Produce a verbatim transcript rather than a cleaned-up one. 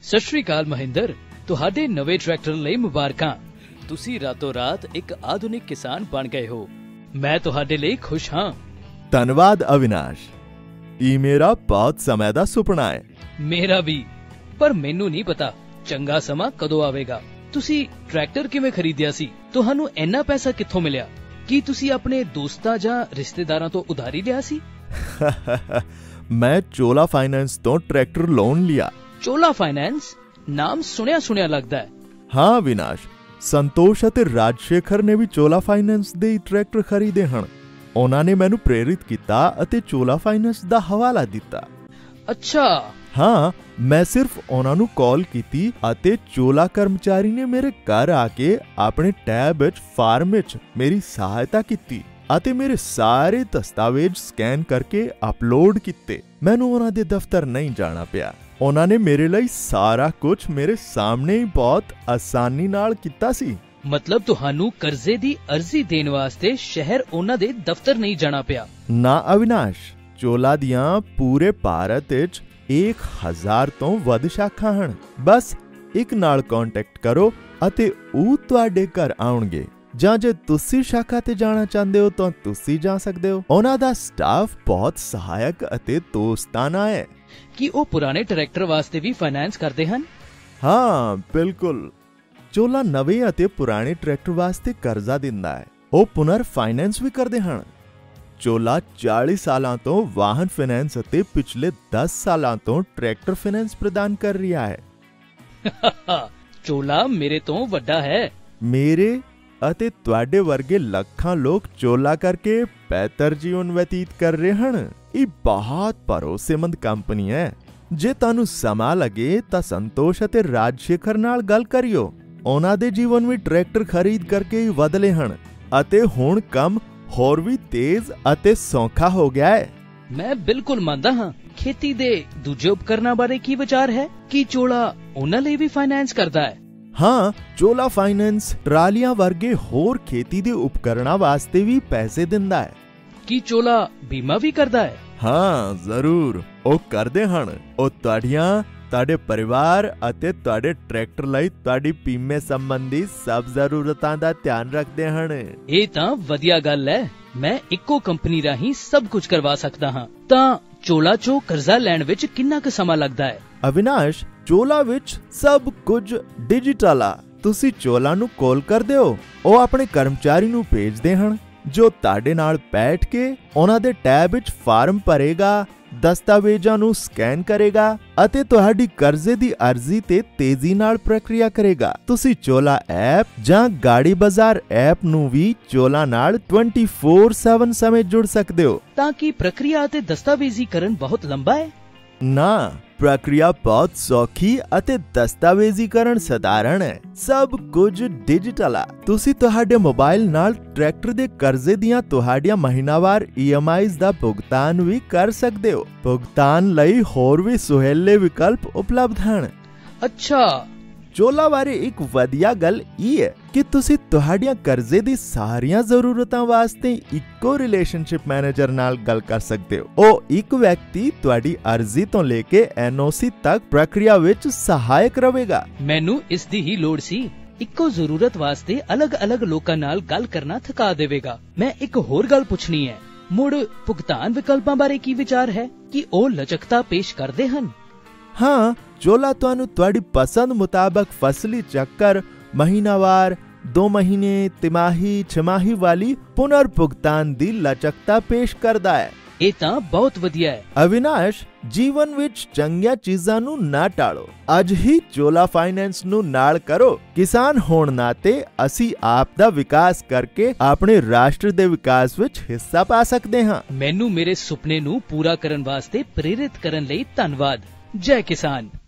ਸਤਿ ਸ਼੍ਰੀ ਅਕਾਲ ਮਹਿੰਦਰ, ਤੁਹਾਡੇ ਨਵੇਂ ਟਰੈਕਟਰ ਲਈ ਮੁਬਾਰਕਾਂ। ਤੁਸੀਂ ਰਾਤੋਂ ਰਾਤ ਇੱਕ ਆਧੁਨਿਕ ਕਿਸਾਨ ਬਣ ਗਏ ਹੋ। ਮੈਂ ਤੁਹਾਡੇ ਲਈ ਖੁਸ਼ ਹਾਂ। ਧੰਨਵਾਦ ਅਵਿਨਾਸ਼, ਇਹ ਮੇਰਾ ਬਹੁਤ ਸਮੇਂ ਦਾ ਸੁਪਨਾ ਹੈ। ਮੇਰਾ ਵੀ, ਪਰ ਮੈਨੂੰ ਨਹੀਂ ਪਤਾ ਚੰਗਾ ਸਮਾਂ ਕਦੋਂ ਆਵੇਗਾ। ਤੁਸੀਂ ਟਰੈਕਟਰ ਕਿਵੇਂ ਖਰੀਦਿਆ ਸੀ? ਤੁਹਾਨੂੰ ਇੰਨਾ ਪੈਸਾ ਕਿੱਥੋਂ ਮਿਲਿਆ? ਕੀ ਤੁਸੀਂ ਆਪਣੇ ਦੋਸਤਾਂ ਜਾਂ ਰਿਸ਼ਤੇਦਾਰਾਂ ਤੋਂ ਉਧਾਰੀ ਲਿਆ ਸੀ? ਮੈਂ ਚੋਲਾ ਫਾਈਨੈਂਸ ਤੋਂ ਟਰੈਕਟਰ ਲੋਨ ਲਿਆ। ਚੋਲਾ ਫਾਈਨੈਂਸ ਨਾਮ ਸੁਣਿਆ ਸੁਣਿਆ ਲੱਗਦਾ ਹੈ। ਹਾਂ ਅਵਿਨਾਸ਼, ਸੰਤੋਸ਼ ਅਤੇ ਰਾਜਸ਼ੇਖਰ ਨੇ ਵੀ ਚੋਲਾ ਫਾਈਨੈਂਸ ਦੇ ਟਰੈਕਟਰ ਖਰੀਦੇ ਹਨ। ਉਹਨਾਂ ਨੇ ਮੈਨੂੰ ਪ੍ਰੇਰਿਤ ਕੀਤਾ ਅਤੇ ਚੋਲਾ ਫਾਈਨੈਂਸ ਦਾ ਹਵਾਲਾ ਦਿੱਤਾ। ਅੱਛਾ। ਹਾਂ, ਮੈਂ ਸਿਰਫ ਉਹਨਾਂ ਨੂੰ ਕਾਲ ਕੀਤੀ ਅਤੇ ਚੋਲਾ ਕਰਮਚਾਰੀ ਨੇ ਮੇਰੇ ਘਰ ਆ ਕੇ ਆਪਣੇ ਟੈਬ ਵਿੱਚ ਫਾਰਮ ਵਿੱਚ ਮੇਰੀ ਸਹਾਇਤਾ ਕੀਤੀ ਅਤੇ ਮੇਰੇ ਸਾਰੇ ਦਸਤਾਵੇਜ਼ ਸਕੈਨ ਕਰਕੇ ਅਪਲੋਡ ਕੀਤੇ। ਮੈਨੂੰ ਉਹਨਾਂ ਦੇ ਦਫ਼ਤਰ ਨਹੀਂ ਜਾਣਾ ਪਿਆ। ਉਹਨਾਂ ਨੇ ਮੇਰੇ ਲਈ ਸਾਰਾ ਕੁਝ ਮੇਰੇ ਸਾਹਮਣੇ ਹੀ ਬਹੁਤ ਆਸਾਨੀ ਨਾਲ ਕੀਤਾ ਸੀ। ਮਤਲਬ ਤੁਹਾਨੂੰ ਕਰਜ਼ੇ ਦੀ ਅਰਜ਼ੀ ਦੇਣ ਵਾਸਤੇ ਸ਼ਹਿਰ ਉਹਨਾਂ ਦੇ ਦਫ਼ਤਰ ਨਹੀਂ ਜਾਣਾ ਪਿਆ? ਨਾ ਅਵਿਨਾਸ਼, ਚੋਲਾ ਦੀਆਂ ਪੂਰੇ ਭਾਰਤ ਵਿੱਚ ਇੱਕ ਹਜ਼ਾਰ ਤੋਂ ਵੱਧ ਸ਼ਾਖਾ ਹਨ। ਬਸ ਇੱਕ ਨਾਲ ਕੰਟੈਕਟ ਕਰੋ ਅਤੇ ਉਹ ਤੁਹਾਡੇ ਘਰ ਆਉਣਗੇ, ਜਾਂ ਜੇ ਤੁਸੀਂ ਸ਼ਾਖਾ ਤੇ ਜਾਣਾ ਚਾਹੁੰਦੇ ਹੋ ਤਾਂ ਤੁਸੀਂ ਜਾ ਸਕਦੇ ਹੋ। ਉਹਨਾਂ ਦਾ ਸਟਾਫ ਬਹੁਤ ਸਹਾਇਕ ਅਤੇ ਦੋਸਤਾਨਾ ਹੈ। ਕੀ ਉਹ ਪੁਰਾਣੇ ਟਰੈਕਟਰ ਵਾਸਤੇ ਵੀ ਫਾਈਨੈਂਸ ਕਰਦੇ ਹਨ? ਹਾਂ ਬਿਲਕੁਲ, ਚੋਲਾ ਨਵੇਂ ਅਤੇ ਪੁਰਾਣੇ ਟਰੈਕਟਰ ਵਾਸਤੇ ਕਰਜ਼ਾ ਦਿੰਦਾ ਹੈ। ਉਹ ਪੁਨਰ ਫਾਈਨੈਂਸ ਵੀ ਕਰਦੇ ਹਨ। ਚੋਲਾ ਚਾਲੀ ਸਾਲਾਂ ਤੋਂ ਵਾਹਨ ਫਾਈਨੈਂਸ ਅਤੇ ਪਿਛਲੇ ਦਸ ਸਾਲਾਂ ਤੋਂ ਟਰੈਕਟਰ ਫਾਈਨੈਂਸ ਪ੍ਰਦਾਨ ਕਰ ਰਿਹਾ ਹੈ। ਚੋਲਾ ਮੇਰੇ ਤੋਂ ਵੱਡਾ ਹੈ। ਮੇਰੇ ਅਤੇ ਤੁਹਾਡੇ ਵਰਗੇ ਲੱਖਾਂ ਲੋਕ ਚੋਲਾ ਕਰਕੇ ਬਿਹਤਰ ਜੀਵਨ ਬਤੀਤ ਕਰ ਰਹੇ ਹਨ। ਇਹ ਬਹੁਤ ਭਰੋਸੇਮੰਦ ਕੰਪਨੀ ਹੈ। ਜੇ ਤੁਹਾਨੂੰ ਸਮਾਂ ਲੱਗੇ ਤਾਂ ਸੰਤੋਸ਼ ਅਤੇ ਰਾਜਸ਼ੇਖਰ ਨਾਲ ਗੱਲ ਕਰਿਓ। ਉਹਨਾਂ ਦੇ ਜੀਵਨ ਵਿੱਚ ਟਰੈਕਟਰ ਖਰੀਦ ਕਰਕੇ ਹੀ ਬਦਲੇ ਹਨ ਅਤੇ ਹੁਣ ਕੰਮ ਹੋਰ ਵੀ ਤੇਜ਼ ਅਤੇ ਸੌਖਾ ਹੋ ਗਿਆ ਹੈ। ਮੈਂ ਬਿਲਕੁਲ ਮੰਨਦਾ ਹਾਂ। ਖੇਤੀ ਦੇ ਦੂਜੇ ਉਪਕਰਨਾਂ ਬਾਰੇ ਕੀ ਵਿਚਾਰ ਹੈ? ਕੀ ਚੋਲਾ ਉਹਨਾਂ ਲਈ ਵੀ ਫਾਈਨੈਂਸ ਕਰਦਾ ਹੈ? ਹਾਂ, ਚੋਲਾ ਫਾਈਨੈਂਸ ਟਰਾਲੀਆਂ ਵਰਗੇ ਹੋਰ ਖੇਤੀ ਦੇ ਉਪਕਰਨਾਂ ਵਾਸਤੇ ਵੀ ਪੈਸੇ ਦਿੰਦਾ ਹੈ। ਕੀ ਚੋਲਾ ਬੀਮਾ ਵੀ ਕਰਦਾ ਹੈ? ਹਾਂ ਜ਼ਰੂਰ, ਉਹ ਕਰਦੇ ਹਨ। ਉਹ ਤੁਹਾਡੀਆਂ, ਤੁਹਾਡੇ ਪਰਿਵਾਰ ਅਤੇ ਤੁਹਾਡੇ ਟਰੈਕਟਰ ਲਈ ਤੁਹਾਡੀ ਬੀਮੇ ਸੰਬੰਧੀ ਸਭ ਜ਼ਰੂਰਤਾਂ ਦਾ ਧਿਆਨ ਰੱਖਦੇ ਹਨ। ਇਹ ਤਾਂ ਵਧੀਆ ਗੱਲ ਹੈ। ਮੈਂ ਇੱਕੋ ਕੰਪਨੀ ਰਾਹੀਂ ਸਭ ਕੁਝ ਕਰਵਾ ਸਕਦਾ ਹਾਂ। ਤਾਂ ਚੋਲਾ ਚੋਂ ਕਰਜ਼ਾ ਲੈਣ ਵਿੱਚ ਕਿੰਨਾ ਕੁ ਸਮਾਂ ਲੱਗਦਾ ਹੈ? ਅਵਿਨਾਸ਼, ਚੋਲਾ ਵਿੱਚ ਸਭ ਕੁਝ ਡਿਜੀਟਲ ਆ। ਤੁਸੀਂ ਚੋਲਾ ਨੂੰ ਕਾਲ ਕਰਦੇ ਹੋ, ਉਹ ਆਪਣੇ ਕਰਮਚਾਰੀ ਨੂੰ ਭੇਜਦੇ ਹਨ ਜੋ ਤੁਹਾਡੇ ਨਾਲ ਬੈਠ ਕੇ ਉਹਨਾਂ ਦੇ ਟੈਬ ਵਿੱਚ ਫਾਰਮ ਭਰੇਗਾ, ਦਸਤਾਵੇਜ਼ਾਂ ਨੂੰ ਸਕੈਨ ਕਰੇਗਾ ਅਤੇ ਤੁਹਾਡੀ ਕਰਜ਼ੇ ਦੀ ਅਰਜ਼ੀ ਤੇ ਤੇਜ਼ੀ ਨਾਲ ਪ੍ਰਕਿਰਿਆ ਕਰੇਗਾ। ਤੁਸੀਂ ਚੋਲਾ ਐਪ ਜਾਂ ਗਾੜੀ ਬਾਜ਼ਾਰ ਐਪ ਨੂੰ ਵੀ ਚੋਲਾ ਨਾਲ ਚੌਵੀ ਸੱਤ ਸਮੇਂ ਜੁੜ ਸਕਦੇ ਹੋ। ਤਾਂ ਕੀ ਪ੍ਰਕਿਰਿਆ ਅਤੇ ਦਸਤਾਵੇਜ਼ੀਕਰਨ ਬਹੁਤ ਲੰਬਾ ਹੈ? ਨਾ, ਪ੍ਰਕਿਰਿਆ ਬਹੁਤ ਸੌਖੀ ਅਤੇ ਦਸਤਾਵੇਜ਼ੀਕਰਨ ਸਧਾਰਨ ਹੈ। ਸਭ ਕੁਝ ਡਿਜੀਟਲ ਆ। ਤੁਸੀਂ ਤੁਹਾਡੇ ਮੋਬਾਈਲ ਨਾਲ ਟਰੈਕਟਰ ਦੇ ਕਰਜ਼ੇ ਦੀਆਂ ਤੁਹਾਡੀਆਂ ਮਹੀਨਾਵਾਰ ਈ ਐਮ ਆਈਜ਼ ਦਾ ਭੁਗਤਾਨ ਵੀ ਕਰ ਸਕਦੇ ਹੋ। ਭੁਗਤਾਨ ਲਈ ਹੋਰ ਵੀ ਸੁਹੇਲੇ ਵਿਕਲਪ ਉਪਲਬਧ ਹਨ। ਅੱਛਾ। ਚੋਲਾ ਬਾਰੇ ਇੱਕ ਵਧੀਆ ਗੱਲ ਇਹ ਹੈ ਕਿ ਤੁਸੀਂ ਤੁਹਾਡੀਆਂ ਕਰਜ਼ੇ ਦੀ ਸਾਰੀਆਂ ਜ਼ਰੂਰਤਾਂ ਵਾਸਤੇ ਇੱਕੋ ਰਿਲੇਸ਼ਨਸ਼ਿਪ ਮੈਨੇਜਰ ਨਾਲ ਗੱਲ ਕਰ ਸਕਦੇ ਹੋ। ਉਹ ਇੱਕ ਵਿਅਕਤੀ ਤੁਹਾਡੀ ਅਰਜ਼ੀ ਤੋਂ ਲੈ ਕੇ ਐਨ ਓ ਸੀ ਤੱਕ ਪ੍ਰਕਿਰਿਆ ਵਿੱਚ ਸਹਾਇਕ ਰਹੇਗਾ। ਮੈਨੂੰ ਇਸ ਦੀ ਹੀ ਲੋੜ ਸੀ। ਇੱਕੋ ਜ਼ਰੂਰਤ ਵਾਸਤੇ ਅਲੱਗ-ਅਲੱਗ ਲੋਕਾਂ ਨਾਲ ਗੱਲ ਕਰਨਾ ਥਕਾ ਦੇਵੇਗਾ। ਮੈਂ ਇੱਕ ਹੋਰ ਗੱਲ ਪੁੱਛਣੀ ਹੈ। ਮੁੜ ਭੁਗਤਾਨ ਵਿਕਲਪਾਂ ਬਾਰੇ ਕੀ ਵਿਚਾਰ ਹੈ? ਕਿ ਉਹ ਲਚਕਤਾ ਪੇਸ਼ ਕਰਦੇ ਹਨ? ਹਾਂ, ਚੋਲਾ ਤੁਹਾਨੂੰ ਤੁਹਾਡੀ ਪਸੰਦ ਮੁਤਾਬਕ ਫਸਲੀ ਚੱਕਰ, ਮਹੀਨਾਵਾਰ, ਦੋ ਮਹੀਨੇ, ਤਿਮਾਹੀ, ਛਮਾਹੀ ਵਾਲੀ ਪੁਨਰ ਭੁਗਤਾਨ ਦੀ ਲਚਕਤਾ ਪੇਸ਼ ਕਰਦਾ ਹੈ। ਇਹ ਤਾਂ ਬਹੁਤ ਵਧੀਆ ਹੈ। ਅਵਿਨਾਸ਼, ਜੀਵਨ ਵਿੱਚ ਚੰਗੀਆਂ ਚੀਜ਼ਾਂ ਨੂੰ ਨਾ ਟਾਲੋ। ਅੱਜ ਹੀ ਚੋਲਾ ਫਾਈਨੈਂਸ ਨੂੰ ਨਾਲ ਕਰੋ। ਕਿਸਾਨ ਹੋਣ ਨਾਤੇ ਅਸੀਂ ਆਪ ਦਾ ਵਿਕਾਸ ਕਰਕੇ ਆਪਣੇ ਰਾਸ਼ਟਰ ਦੇ ਵਿਕਾਸ ਵਿੱਚ ਹਿੱਸਾ ਪਾ ਸਕਦੇ ਹਾਂ। ਮੈਨੂੰ ਮੇਰੇ ਸੁਪਨੇ ਨੂੰ ਪੂਰਾ ਕਰਨ ਵਾਸਤੇ ਪ੍ਰੇਰਿਤ ਕਰਨ ਲਈ ਧੰਨਵਾਦ। ਜੈ ਕਿਸਾਨ।